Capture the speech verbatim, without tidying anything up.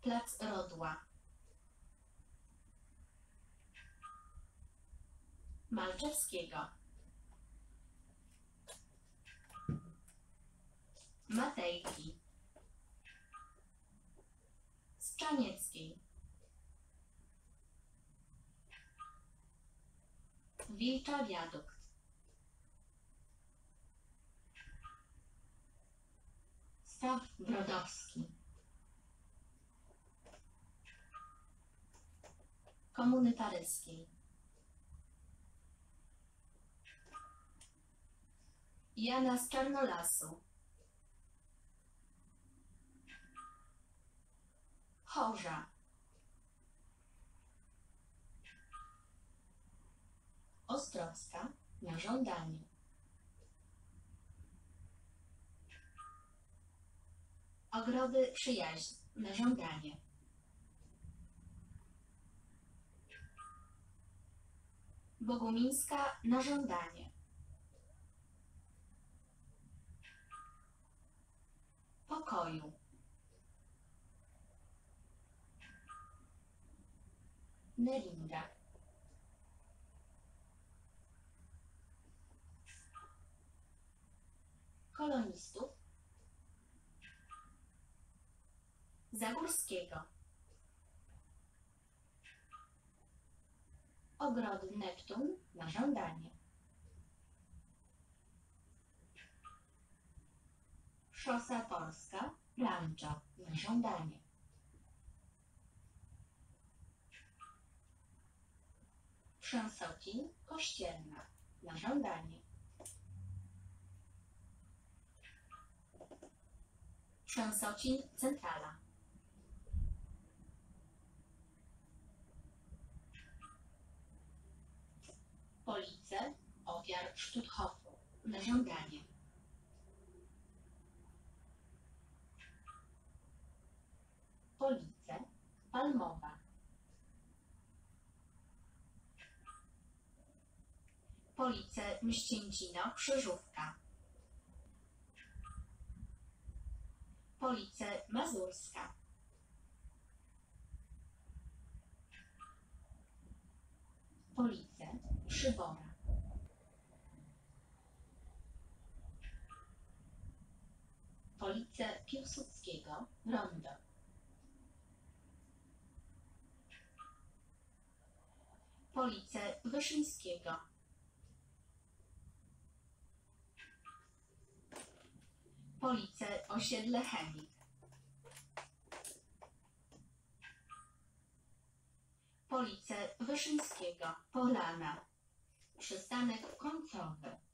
Plac Rodła. Malczewskiego. Matejki. Strzanieckiej. Wilcza Wiadukt. Staw Brodowski. Komuny Paryskiej. Jana z Czarnolasu. Chorza. Ostrowska na żądanie. Ogrody Przyjaźń na żądanie. Bogumińska na żądanie. Pokoju. Nelinga. Kolonistów. Zagórskiego. Ogrody Neptun na żądanie. Szosa Polska, Rancho na żądanie. Trzęsocin Kościelna na żądanie. Trzęsocin Centrala. Police ofiar Sztuthofu na żądanie. Police Palmowa. Police Mścięcino Krzyżówka. Police Mazurska. Police Przybora. Police Piłsudskiego, Rondo. Police Wyszyńskiego. Police Osiedle Chemik. Police Wyszyńskiego, Polana. Przystanek końcowy.